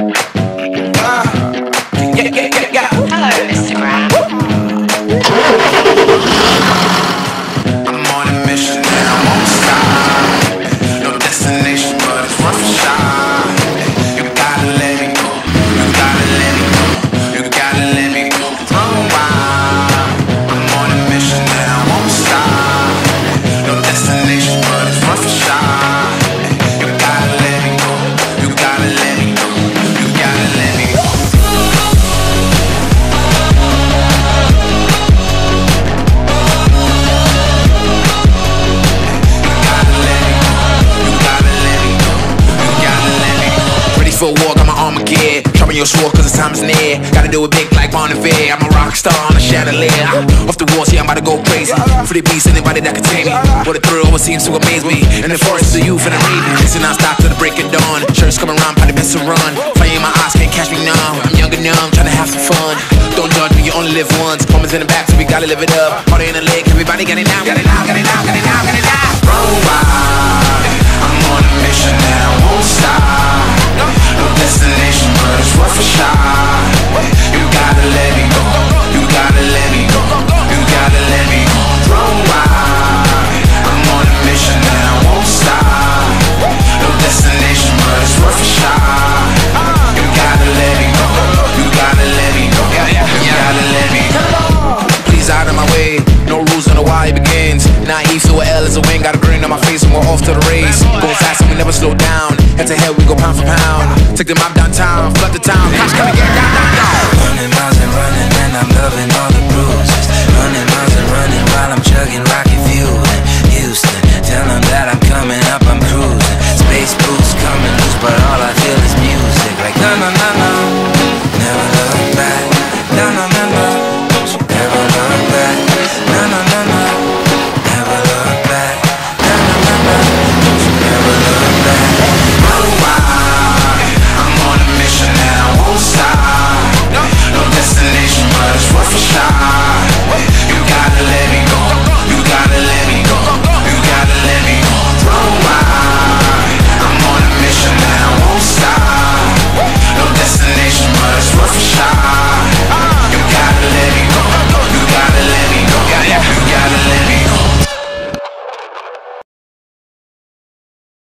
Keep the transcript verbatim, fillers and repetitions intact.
Your sword cause the time's near. Gotta do it big like Bon Iver. I'm a rock star on a chandelier. Off the walls, yeah, I'm about to go crazy. For the beast, anybody that can tame me. What a thrill, what seems to amaze me. In the forest of youth and I'm raving. Listen, I stop till the break of dawn. Shirts coming around, probably best to run. Fire in my eyes, can't catch me now. I'm young and numb, trying to have some fun. Don't judge me, you only live once. Moments in the back, so we gotta live it up. Party in the lake, everybody got it now, got it now, got it now, got it now, got it now. Run wild, I'm on a mission and I won't stop. No destination, but it's worth a shot. You gotta let me go, you gotta let me go, you gotta let me go. Run wild, I'm on a mission and I won't stop. No destination, but it's worth a shot. You gotta let me go, you gotta let me go, you gotta let me go. Please out of my way, no rules on the why it begins. Naive to a L is a win, got a grin on my face and we're off to the race. Going fast and we never slow down, head to head we go pound for pound. Take the map downtown,